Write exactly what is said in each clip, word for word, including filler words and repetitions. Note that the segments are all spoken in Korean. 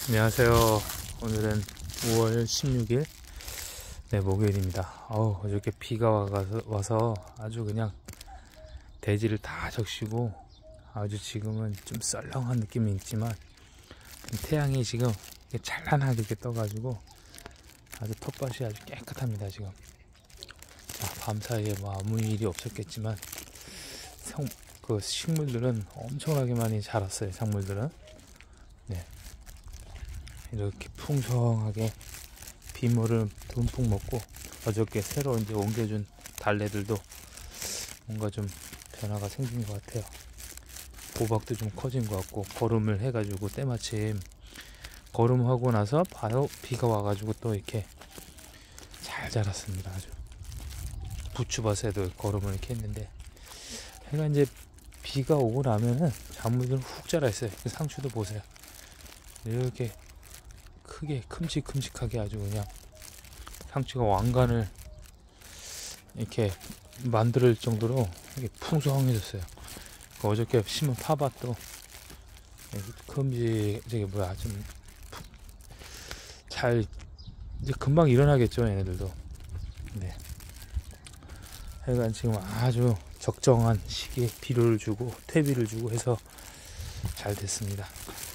안녕하세요. 오늘은 오월 십육일 네, 목요일입니다. 어우, 어저께 비가 와서, 와서 아주 그냥 대지를 다 적시고 아주 지금은 좀 썰렁한 느낌이 있지만 태양이 지금 찬란하게 이렇게 떠가지고 아주 텃밭이 아주 깨끗합니다. 지금 자, 밤사이에 뭐 아무 일이 없었겠지만 성, 그 식물들은 엄청나게 많이 자랐어요. 작물들은 네. 이렇게 풍성하게 비물을 듬뿍 먹고 어저께 새로 이제 옮겨준 달래들도 뭔가 좀 변화가 생긴 것 같아요. 호박도 좀 커진 것 같고 거름을 해가지고 때마침 거름하고 나서 바로 비가 와가지고 또 이렇게 잘 자랐습니다. 아주 부추밭에도 거름을 이렇게 했는데 해가 이제 비가 오고 나면은 작물들은 훅 자라 있어요. 그 상추도 보세요. 이렇게 크게 큼직큼직하게 아주 그냥 상추가 왕관을 이렇게 만들 정도로 이렇게 풍성해졌어요. 어저께 심은 파밭도 큼직 저기 뭐야 좀 잘 이제 금방 일어나겠죠. 얘네들도. 네. 하여간 지금 아주 적정한 시기에 비료를 주고 퇴비를 주고 해서 잘 됐습니다.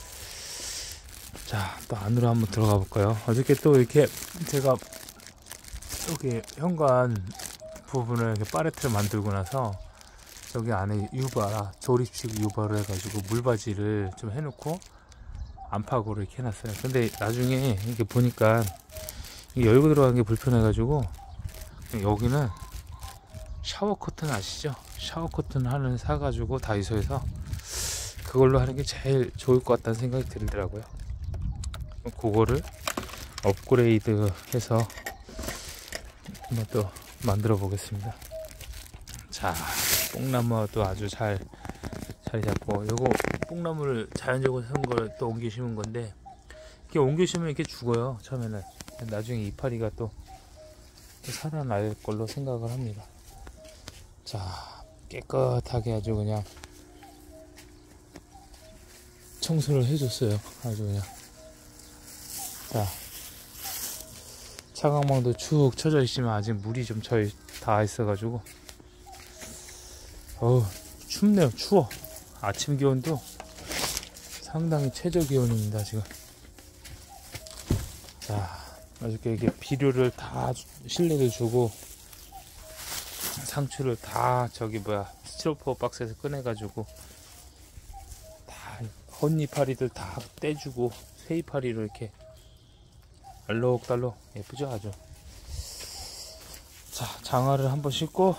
자, 또 안으로 한번 들어가 볼까요? 어저께 또 이렇게 제가 여기 현관 부분을 이렇게 파레트를 만들고 나서 여기 안에 유바, 조립식 유바를 해가지고 물바지를 좀 해놓고 안팎으로 이렇게 해놨어요. 근데 나중에 이렇게 보니까 이게 열고 들어가는 게 불편해가지고 여기는 샤워 커튼 아시죠? 샤워 커튼 하나 사가지고 다이소에서 그걸로 하는 게 제일 좋을 것 같다는 생각이 들더라고요. 그거를 업그레이드 해서 한번 또 만들어 보겠습니다. 자, 뽕나무도 아주 잘 자리 잡고, 요거 뽕나무를 자연적으로 산 걸 또 옮겨 심은 건데 이렇게 옮겨 심으면 이렇게 죽어요. 처음에는. 나중에 이파리가 또, 또 살아날 걸로 생각을 합니다. 자, 깨끗하게 아주 그냥 청소를 해줬어요. 아주 그냥. 자, 차광망도 축 쳐져 있지만 아직 물이 좀 저희 다 있어가지고 어우 춥네요. 추워. 아침 기온도 상당히 최저 기온입니다. 지금. 자, 어저께 이게 비료를 다 실내를 주고 상추를 다 저기 뭐야 스티로포 박스에서 꺼내가지고 다 헌이파리들 다 떼주고 새이파리로 이렇게 알록달록 예쁘죠. 아주. 자, 장화를 한번 신고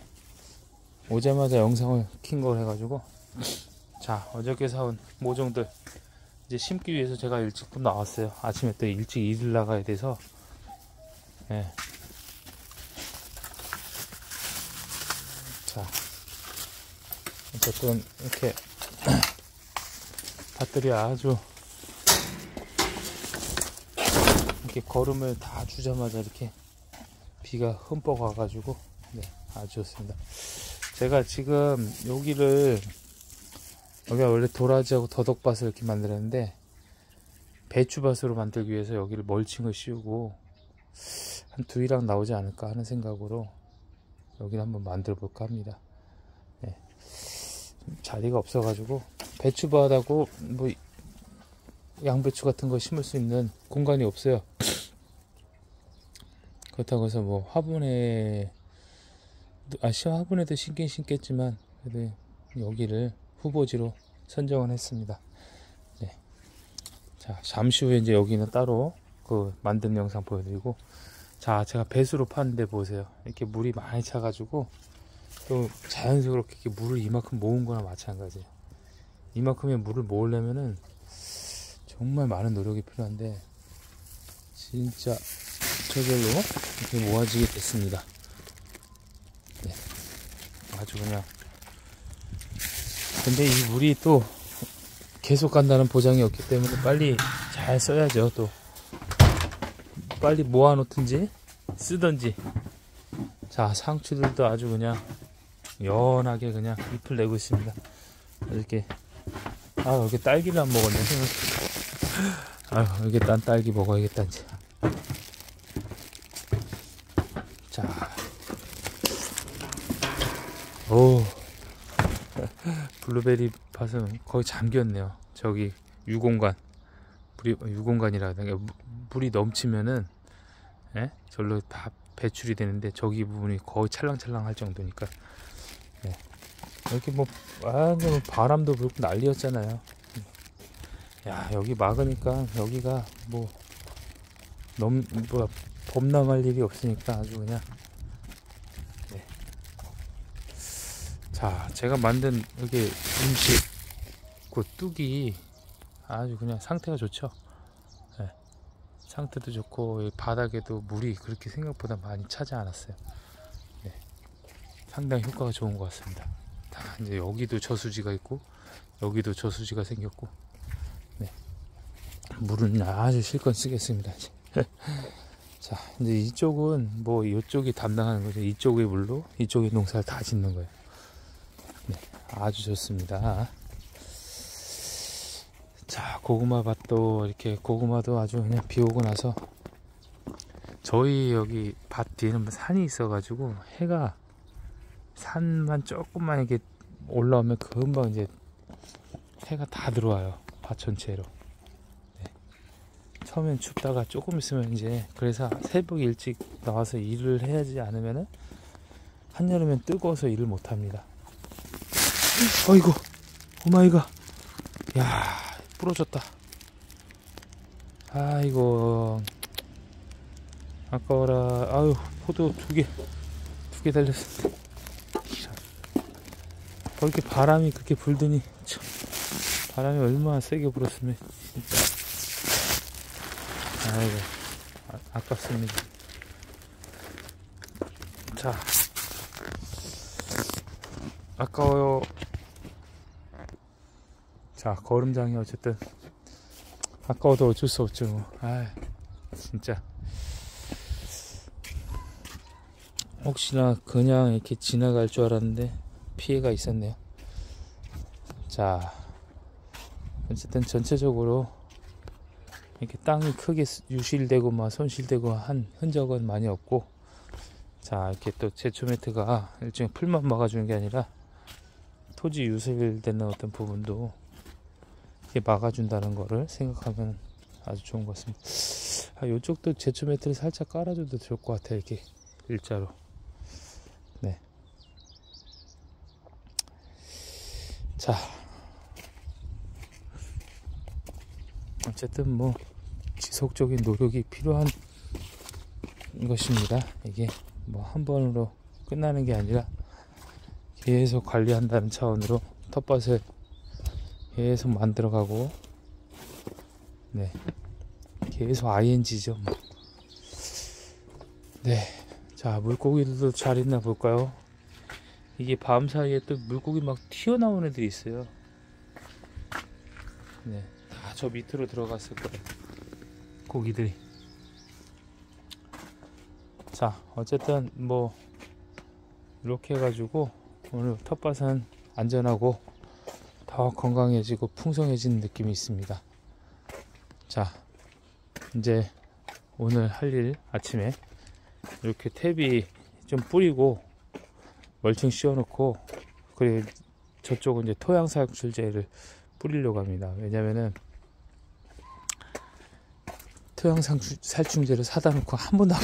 오자마자 영상을 킨 걸 해가지고 자, 어저께 사온 모종들 이제 심기 위해서 제가 일찍 또 나왔어요. 아침에 또 일찍 일을 나가야 돼서. 예. 자, 어쨌든 이렇게 밭들이 아주 이렇게 거름을 다 주자마자 이렇게 비가 흠뻑 와가지고 네, 아주 좋습니다. 제가 지금 여기를 여기가 원래 도라지하고 더덕밭을 이렇게 만들었는데 배추밭으로 만들기 위해서 여기를 멀칭을 씌우고 한 두 일학 나오지 않을까 하는 생각으로 여기를 한번 만들어 볼까 합니다. 네. 자리가 없어가지고 배추밭하고 뭐 양배추 같은 거 심을 수 있는 공간이 없어요. 그렇다고 해서 뭐 화분에 아 화분에도 심긴 심겠지만 그래도 여기를 후보지로 선정을 했습니다. 네. 자, 잠시 후에 이제 여기는 따로 그 만든 영상 보여드리고, 자, 제가 배수로 파는데 보세요. 이렇게 물이 많이 차가지고 또 자연스럽게 이렇게 물을 이만큼 모은 거나 마찬가지예요. 이만큼의 물을 모으려면은 정말 많은 노력이 필요한데 진짜 저절로 이렇게 모아지게 됐습니다. 네. 아주 그냥. 근데 이 물이 또 계속 간다는 보장이 없기 때문에 빨리 잘 써야죠. 또 빨리 모아 놓든지 쓰든지. 자, 상추들도 아주 그냥 연하게 그냥 잎을 내고 있습니다. 이렇게 아, 이렇게 딸기를 안 먹었네. 아, 아유, 여기 딴 딸기 먹어야겠다 이제. 자, 오, 블루베리 밭은 거의 잠겼네요. 저기 유공간, 물이 유공간이라 그러니까 물이 넘치면은, 예? 절로 다 배출이 되는데 저기 부분이 거의 찰랑찰랑할 정도니까. 예. 여기 뭐 완전 바람도 불고 난리였잖아요. 야, 여기 막으니까 여기가 뭐 넘 뭐 범람할 일이 없으니까 아주 그냥. 네. 자, 제가 만든 여기 음식 그 뚝이 아주 그냥 상태가 좋죠. 네. 상태도 좋고 바닥에도 물이 그렇게 생각보다 많이 차지 않았어요. 네. 상당히 효과가 좋은 것 같습니다. 다 이제 여기도 저수지가 있고 여기도 저수지가 생겼고. 네. 물은 아주 실컷 쓰겠습니다. 자, 이제 이쪽은 뭐 이쪽이 담당하는 거죠. 이쪽의 물로 이쪽의 농사를 다 짓는 거예요. 네, 아주 좋습니다. 자, 고구마 밭도 이렇게 고구마도 아주 그냥 비 오고 나서 저희 여기 밭 뒤에는 산이 있어 가지고 해가 산만 조금만 이렇게 올라오면 금방 이제 해가 다 들어와요. 밭 전체로. 네. 처음엔 춥다가 조금 있으면 이제, 그래서 새벽 일찍 나와서 일을 해야지 않으면은 한여름엔 뜨거워서 일을 못 합니다. 어이구, 오마이갓. 야, 부러졌다. 아이고, 아까워라. 아유, 포도 두 개, 두 개 달렸어. 그렇게 바람이 그렇게 불더니, 참, 바람이 얼마나 세게 불었으면, 진짜. 아이고, 아, 아깝습니다. 자, 아까워요. 자, 거름장이 어쨌든 아까워도 어쩔 수 없죠 뭐. 아, 진짜 혹시나 그냥 이렇게 지나갈 줄 알았는데 피해가 있었네요. 자, 어쨌든 전체적으로 이렇게 땅이 크게 유실되고 막 손실되고 한 흔적은 많이 없고, 자, 이렇게 또 제초 매트가 일종의 풀만 막아주는 게 아니라 토지 유실되는 어떤 부분도 이렇게 막아준다는 거를 생각하면 아주 좋은 것 같습니다. 아, 이쪽도 제초 매트를 살짝 깔아줘도 좋을 것 같아요. 이렇게 일자로. 네. 자, 어쨌든 뭐 지속적인 노력이 필요한 것입니다. 이게 뭐 한 번으로 끝나는 게 아니라 계속 관리한다는 차원으로 텃밭을 계속 만들어가고, 네, 계속 아이엔지죠. 네, 자, 물고기들도 잘 있나 볼까요? 이게 밤 사이에 또 물고기 막 튀어나오는 애들이 있어요. 네, 다 저 밑으로 들어갔을 거예요, 고기들이. 자, 어쨌든 뭐 이렇게 해가지고 오늘 텃밭은 안전하고 더 건강해지고 풍성해지는 느낌이 있습니다. 자, 이제 오늘 할 일, 아침에 이렇게 탭이 좀 뿌리고 멀칭 씌워놓고, 그리고 저쪽은 이제 토양살충제를 뿌리려고 합니다. 왜냐면은 토양살충제를 사다 놓고 한 번도 안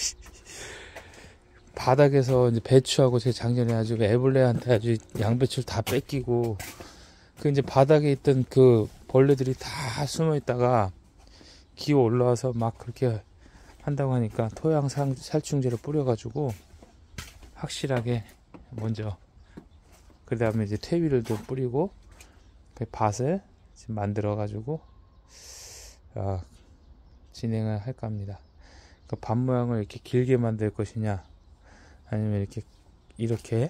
바닥에서 이제 배추하고 제 작년에 아주 애벌레한테 아주 양배추를 다 뺏기고, 그 이제 바닥에 있던 그 벌레들이 다 숨어 있다가 기어 올라와서 막 그렇게 한다고 하니까 토양 살충제를 뿌려가지고 확실하게 먼저, 그 다음에 이제 퇴비를 좀 뿌리고 그 밭을 지금 만들어 가지고 어, 진행을 할까 합니다. 그 밭 모양을 이렇게 길게 만들 것이냐, 아니면 이렇게 이렇게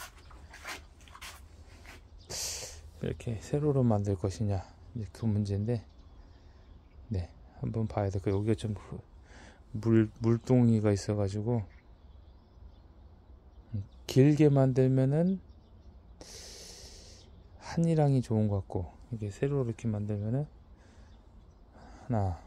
이렇게 세로로 만들 것이냐, 이제 그 문제인데, 네, 한번 봐야 돼. 그 여기가 좀 물 물동이가 있어가지고 길게 만들면은 한이랑이 좋은 것 같고, 이게 세로 이렇게 만들면은 하나,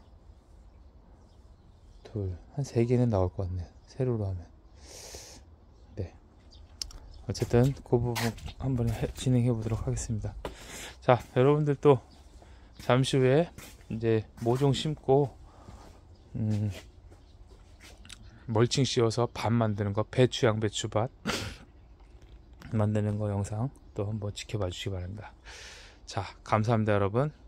둘, 한 세 개는 나올 것 같네요. 세로로 하면. 네. 어쨌든 그 부분 한번 해, 진행해 보도록 하겠습니다. 자, 여러분들 또 잠시 후에 이제 모종 심고 음, 멀칭 씌워서 밭 만드는 거, 배추 양배추 밭 만드는 거 영상 또 한번 지켜봐 주시기 바랍니다. 자, 감사합니다 여러분.